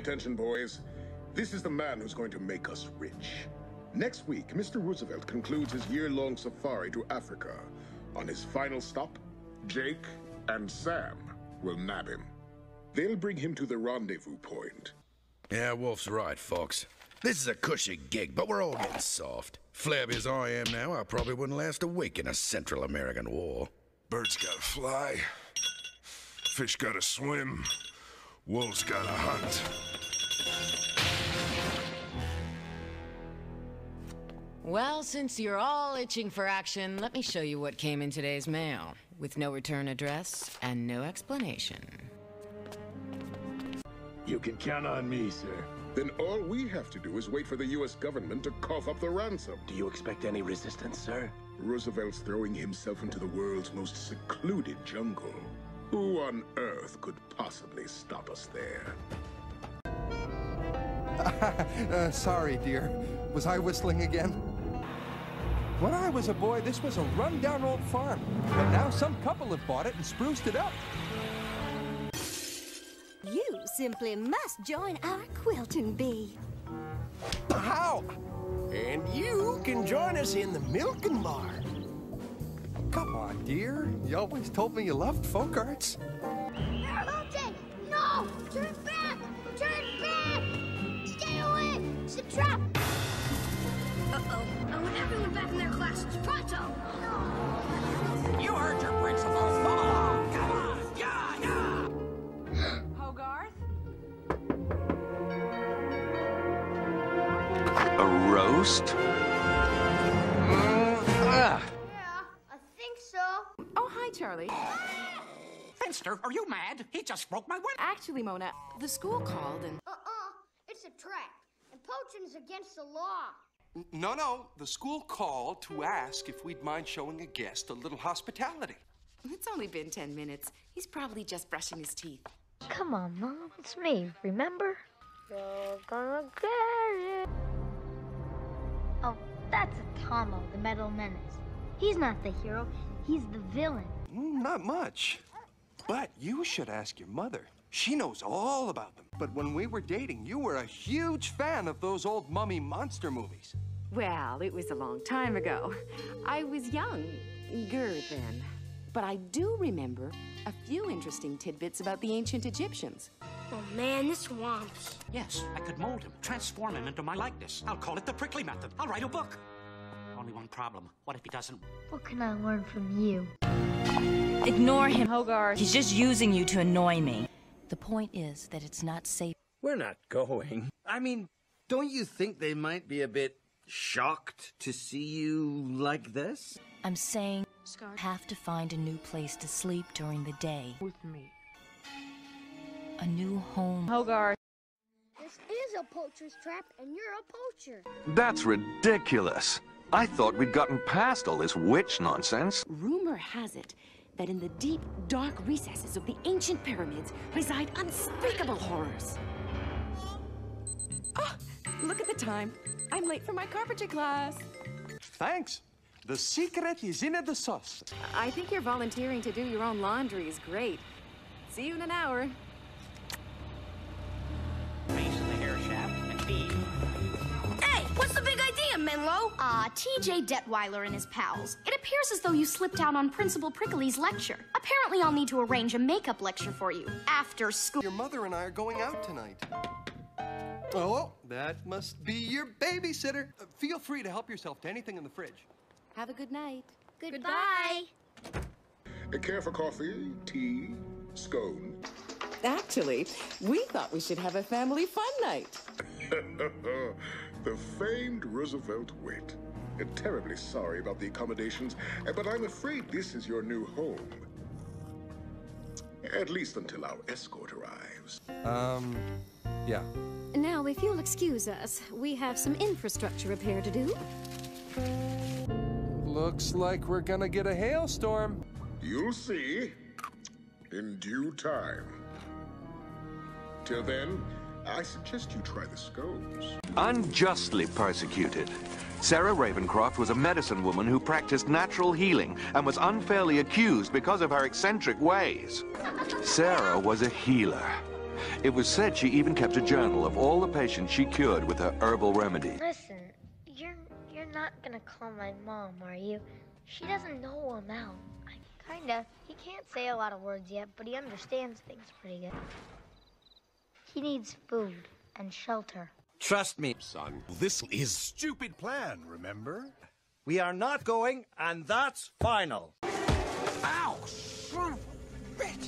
attention, boys. This is the man who's going to make us rich. Next week, Mr. Roosevelt concludes his year-long safari to Africa. On his final stop, Jake and Sam will nab him. They'll bring him to the rendezvous point. Yeah, Wolf's right, Fox. This is a cushy gig, but we're all getting soft. Flabby as I am now, I probably wouldn't last a week in a Central American war. Birds gotta fly. Fish gotta swim. Wolves gotta hunt. Well, since you're all itching for action, let me show you what came in today's mail, with no return address and no explanation. You can count on me, sir. Then all we have to do is wait for the U.S. government to cough up the ransom. Do you expect any resistance, sir? Roosevelt's throwing himself into the world's most secluded jungle. Who on earth could possibly stop us there? Sorry, dear. Was I whistling again? When I was a boy, this was a run-down old farm. But now some couple have bought it and spruced it up. You simply must join our quilting bee. How? And you can join us in the milking barn. Come on, dear. You always told me you loved folk arts. Jake, no! Turn back! Turn back! Stay away! It's a trap! Uh-oh. I want everyone back in their classes. Pronto! You heard your principal. Come on! Come on! Yeah! Hogarth? A roast? Yeah, I think so. Oh, hi, Charlie. Finster, are you mad? He just broke my window. Actually, Mona, the school called and... It's a trap, and poaching's against the law. No. The school called to ask if we'd mind showing a guest a little hospitality. It's only been 10 minutes. He's probably just brushing his teeth. Come on, Mom. It's me, remember? You're gonna get it. Oh, that's a Tomo, the Metal Menace. He's not the hero. He's the villain. Not much. But you should ask your mother. She knows all about them. But when we were dating, you were a huge fan of those old mummy monster movies. Well, it was a long time ago. I was younger then. But I do remember a few interesting tidbits about the ancient Egyptians. Oh, man, the swamps. Yes, I could mold him, transform him into my likeness. I'll call it the Prickly Method. I'll write a book. Only one problem. What if he doesn't? What can I learn from you? Ignore him, Hogarth. He's just using you to annoy me. The point is that it's not safe. We're not going. I mean, don't you think they might be a bit shocked to see you like this? I'm saying you have to find a new place to sleep during the day. With me. A new home. Hogarth. This is a poacher's trap, and you're a poacher. That's ridiculous. I thought we'd gotten past all this witch nonsense. Rumor has it that in the deep, dark recesses of the ancient pyramids reside unspeakable horrors. Oh, look at the time. I'm late for my carpentry class. Thanks. The secret is in the sauce. I think you're volunteering to do your own laundry is great. See you in an hour. Base of the hair shaft and B. Hey, what's the big idea, Menlo? T.J. Detweiler and his pals. It appears as though you slipped out on Principal Prickly's lecture. Apparently I'll need to arrange a makeup lecture for you after school. Your mother and I are going out tonight. Oh, that must be your babysitter. Feel free to help yourself to anything in the fridge. Have a good night. Goodbye. Care for coffee, tea, scone? Actually, we thought we should have a family fun night. The famed Roosevelt wit. Terribly sorry about the accommodations, but I'm afraid this is your new home. At least until our escort arrives. Yeah. Now, if you'll excuse us, we have some infrastructure repair to do. Looks like we're gonna get a hailstorm. You'll see. In due time. Till then, I suggest you try the scones. Unjustly persecuted. Sarah Ravencroft was a medicine woman who practiced natural healing and was unfairly accused because of her eccentric ways. Sarah was a healer. It was said she even kept a journal of all the patients she cured with her herbal remedy. Listen, you're not gonna call my mom, are you? She doesn't know I'm out. Kinda. He can't say a lot of words yet, but he understands things pretty good. He needs food and shelter. Trust me, son. This is stupid plan, remember? we are not going, and that's final. Ow! Son of a bitch!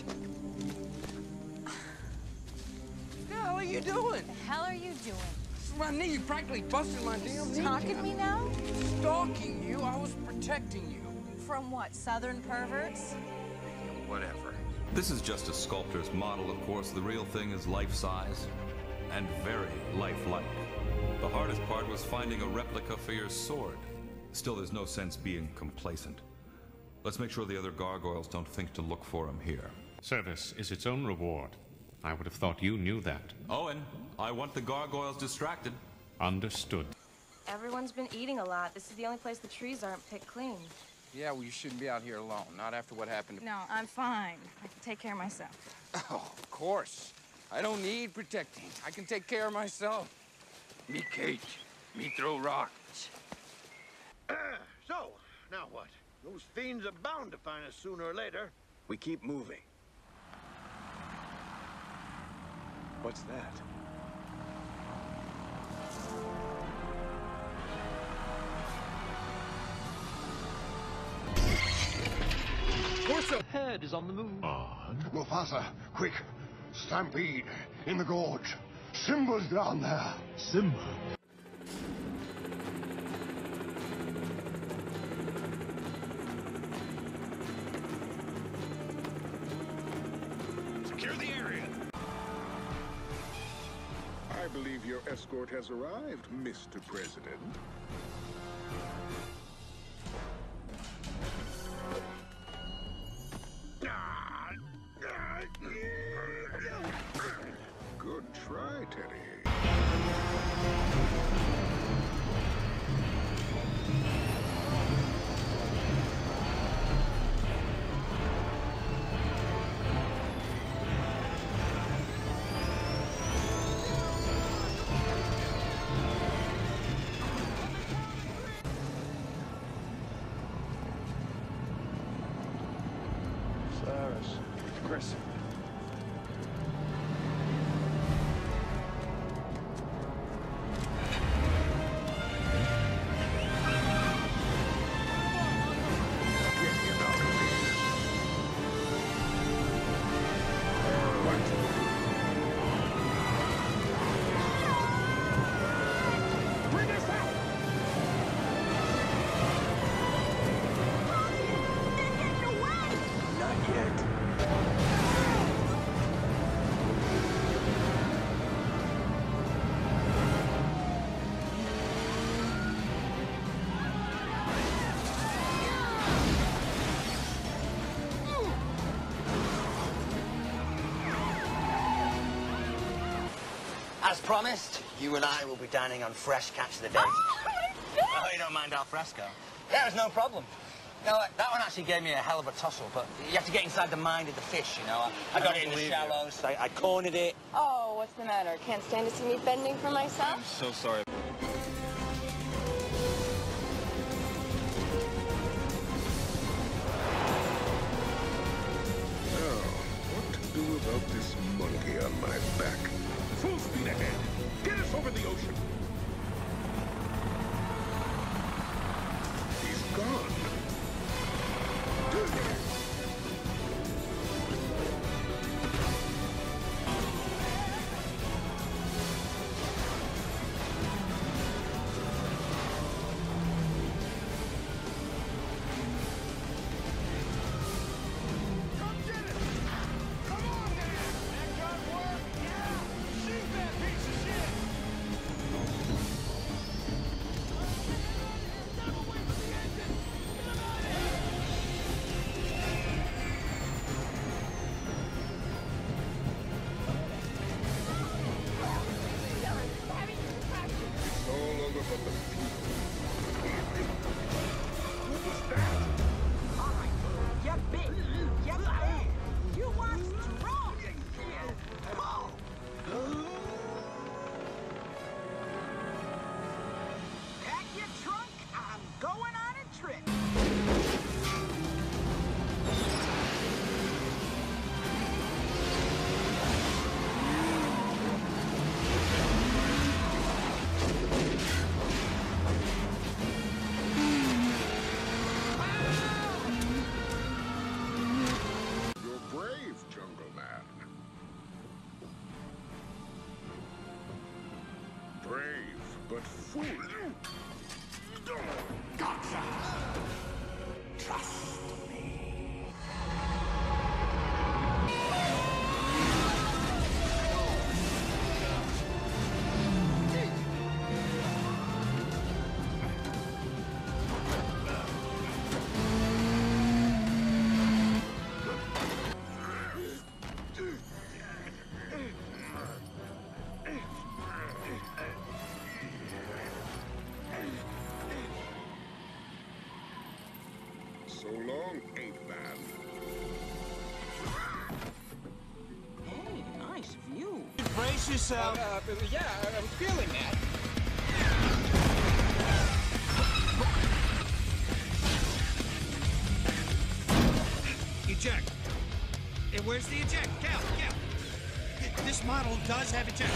What the hell are you doing? What the hell are you doing? My knee, you practically busted my damn knee. Stalking me now? Stalking you? I was protecting you. From what, southern perverts? Whatever. This is just a sculptor's model, of course. The real thing is life-size and very lifelike. The hardest part was finding a replica for your sword. Still, there's no sense being complacent. Let's make sure the other gargoyles don't think to look for him here. Service is its own reward. I would have thought you knew that. Owen, I want the gargoyles distracted. Understood. Everyone's been eating a lot. This is the only place the trees aren't picked clean. Yeah, well, you shouldn't be out here alone. Not after what happened to... No, I'm fine. I can take care of myself. Oh, of course. I don't need protecting. I can take care of myself. Me Kate. Me throw rocks. So, now what? Those fiends are bound to find us sooner or later. We keep moving. What's that? Corso head is on the move. Mufasa, quick! Stampede in the gorge. Simba's down there. Simba? Secure the area. I believe your escort has arrived, Mr. President. Good try, Teddy. Cyrus. Chris. As promised, you and I will be dining on fresh catch of the day. Oh, you don't mind al fresco? Yeah, it's no problem. You know, that one actually gave me a hell of a tussle, but you have to get inside the mind of the fish, you know. I got it in the shallows, I cornered it. Oh, what's the matter? Can't stand to see me bending for myself? I'm so sorry. Now, what to do about this monkey on my back? Full speed ahead. Get us over the ocean. He's gone. but fool you. Gotcha! Trust me. So long, ape-man. Hey, nice view. Brace yourself. Yeah, I'm feeling that. Eject. Hey, where's the eject? Cal. This model does have eject.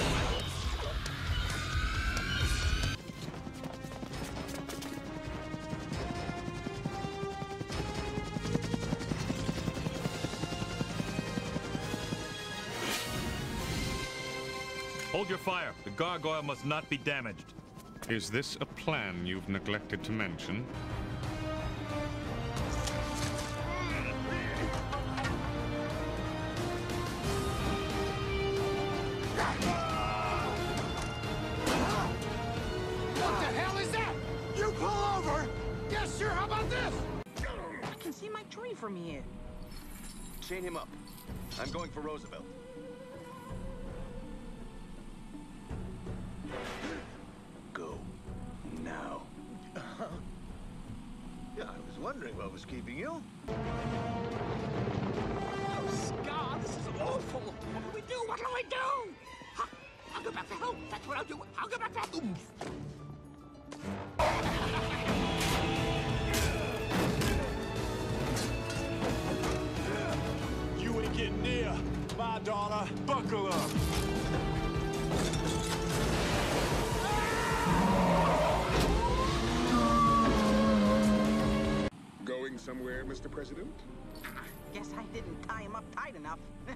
Hold your fire. The gargoyle must not be damaged. Is this a plan you've neglected to mention? What the hell is that? You pull over? Yes, sure. How about this? I can see my tree from here. Chain him up. I'm going for Roosevelt. Go. Now. Yeah, I was wondering what was keeping you. Oh, Scar, this is awful. What do we do? What do we do? I'll go back for help. That's what I'll do. I'll go back for help. You ain't getting near my daughter. Buckle up. Going somewhere, Mr. President? Guess I didn't tie him up tight enough.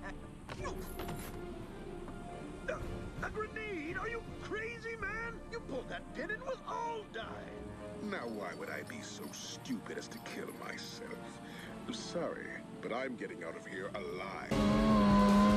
A grenade? Are you crazy, man? You pulled that pin and we'll all die. Now, why would I be so stupid as to kill myself? Sorry, but I'm getting out of here alive.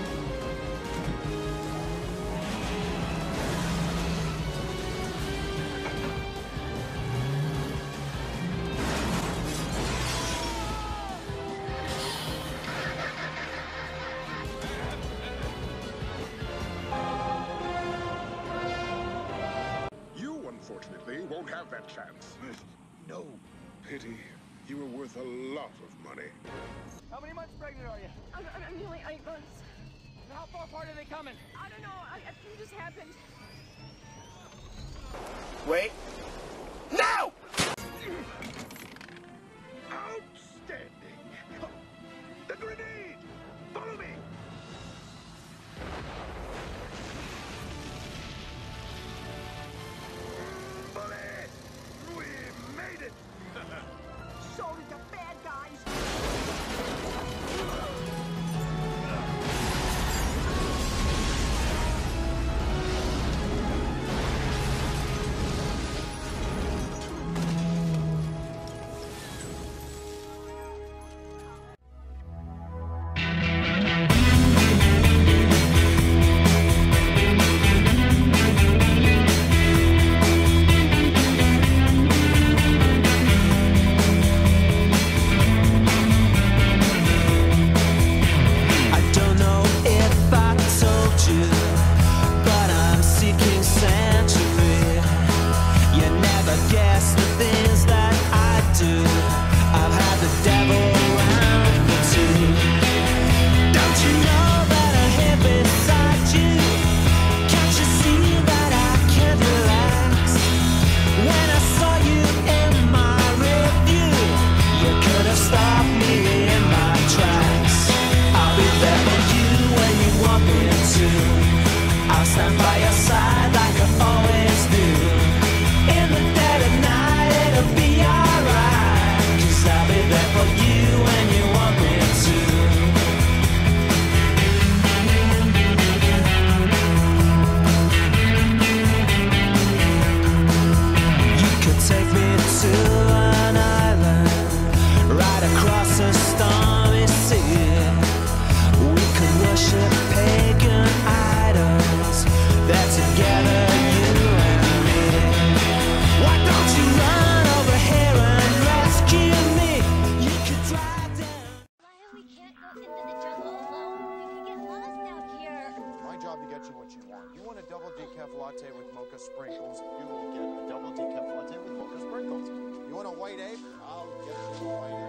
You, unfortunately, won't have that chance. No. Pity. You were worth a lot of money. How many months pregnant are you? I'm nearly 8 months. How far apart are they coming? I don't know. A few just happened. Wait. No! Outstanding. The grenade! Follow me! Bullet! We made it! So did the bad guys. get you what you want. You want a double decaf latte with mocha sprinkles, you will get a double decaf latte with mocha sprinkles. You want a white egg? I'll get you a white egg.